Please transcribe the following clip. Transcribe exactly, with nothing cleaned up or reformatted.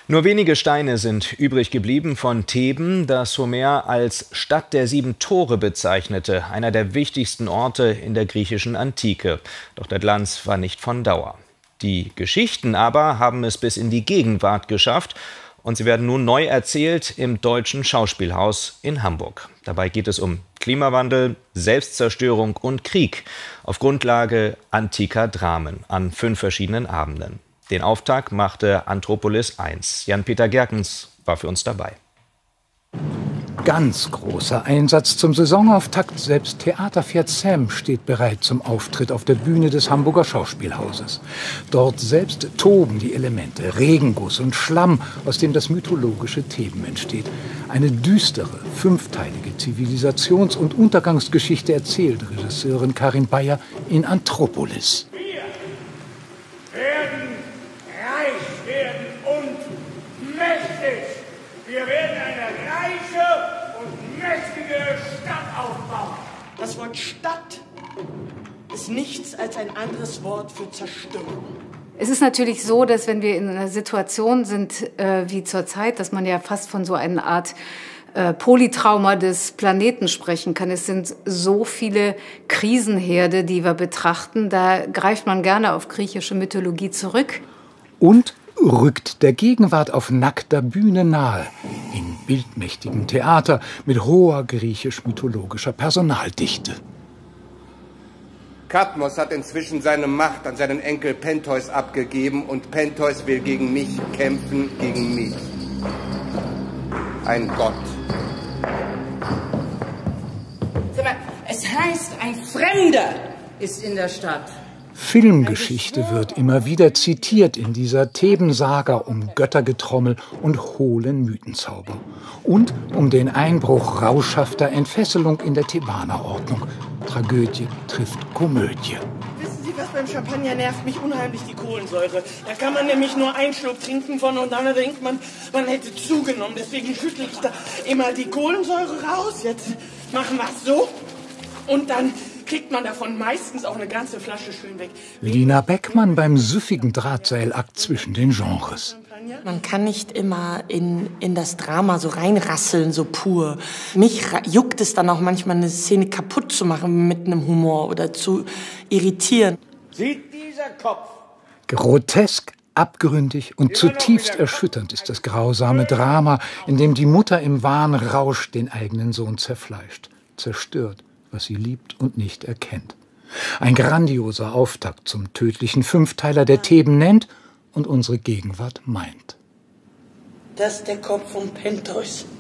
Nur wenige Steine sind übrig geblieben von Theben, das Homer als Stadt der sieben Tore bezeichnete, einer der wichtigsten Orte in der griechischen Antike. Doch der Glanz war nicht von Dauer. Die Geschichten aber haben es bis in die Gegenwart geschafft und sie werden nun neu erzählt im Deutschen Schauspielhaus in Hamburg. Dabei geht es um Klimawandel, Selbstzerstörung und Krieg auf Grundlage antiker Dramen an fünf verschiedenen Abenden. Den Auftakt machte Anthropolis eins. Jan-Peter Gerkens war für uns dabei. Ganz großer Einsatz zum Saisonauftakt. Selbst Theaterpferd Sam steht bereit zum Auftritt auf der Bühne des Hamburger Schauspielhauses. Dort selbst toben die Elemente, Regenguss und Schlamm, aus dem das mythologische Theben entsteht. Eine düstere, fünfteilige Zivilisations- und Untergangsgeschichte erzählt Regisseurin Karin Bayer in Anthropolis. Wir werden eine reiche und mächtige Stadt aufbauen. Das Wort Stadt ist nichts als ein anderes Wort für Zerstörung. Es ist natürlich so, dass wenn wir in einer Situation sind äh, wie zurzeit, dass man ja fast von so einer Art äh, Polytrauma des Planeten sprechen kann. Es sind so viele Krisenherde, die wir betrachten. Da greift man gerne auf griechische Mythologie zurück. Und rückt der Gegenwart auf nackter Bühne nahe, in bildmächtigem Theater mit hoher griechisch-mythologischer Personaldichte. Kadmos hat inzwischen seine Macht an seinen Enkel Pentheus abgegeben und Pentheus will gegen mich kämpfen, gegen mich. Ein Gott. Sag mal, es heißt, ein Fremder ist in der Stadt. Filmgeschichte wird immer wieder zitiert in dieser Theben-Saga um Göttergetrommel und hohlen Mythenzauber. Und um den Einbruch rauschhafter Entfesselung in der Thebanerordnung. Tragödie trifft Komödie. Wissen Sie, was beim Champagner nervt mich unheimlich? Die Kohlensäure. Da kann man nämlich nur einen Schluck trinken von und dann denkt man, man hätte zugenommen. Deswegen schüttle ich da immer die Kohlensäure raus. Jetzt machen wir es so und dann kriegt man davon meistens auch eine ganze Flasche schön weg. Lina Beckmann beim süffigen Drahtseilakt zwischen den Genres. Man kann nicht immer in, in das Drama so reinrasseln, so pur. Mich juckt es dann auch manchmal, eine Szene kaputt zu machen mit einem Humor oder zu irritieren. Sieht dieser Kopf? Grotesk, abgründig und zutiefst erschütternd ist das grausame Drama, in dem die Mutter im Wahnrausch den eigenen Sohn zerfleischt, zerstört, was sie liebt und nicht erkennt. Ein grandioser Auftakt zum tödlichen Fünfteiler, der Theben nennt und unsere Gegenwart meint. Das ist der Kopf von Pentheus.